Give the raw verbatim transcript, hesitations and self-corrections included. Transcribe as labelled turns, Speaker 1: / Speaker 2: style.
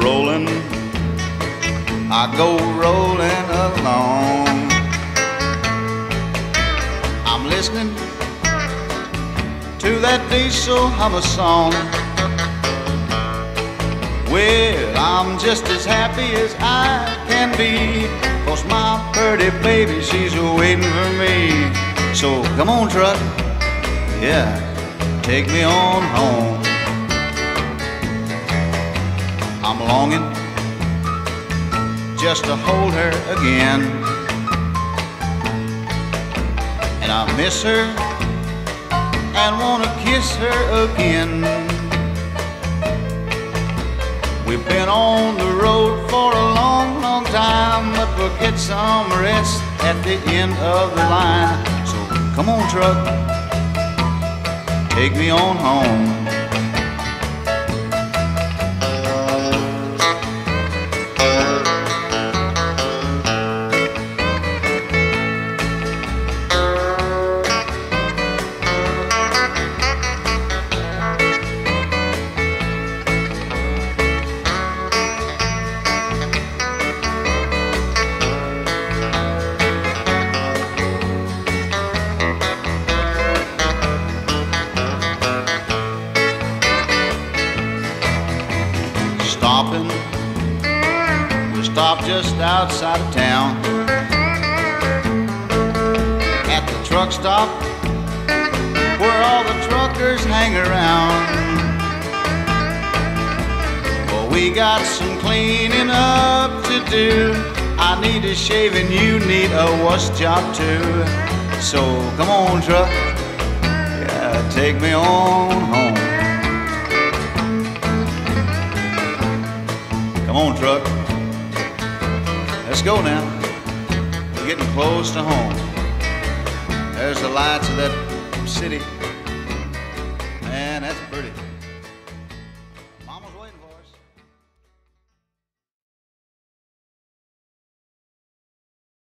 Speaker 1: rolling, I go rolling along. I'm listening to that diesel hum a song. Well, I'm just as happy as I can be, 'cause my pretty baby, she's waiting for me. So come on, truck, yeah, take me on home. I'm longing just to hold her again, and I miss her and wanna kiss her again. We've been on the road for a long, long time, but we'll get some rest at the end of the line. So come on, truck, take me on home. Stopping, we stopped just outside of town at the truck stop where all the truckers hang around. Well, we got some cleaning up to do. I need a shave and you need a wash job too. So come on, truck, yeah, take me on home. Come on, truck, let's go now. We're getting close to home. There's the lights of that city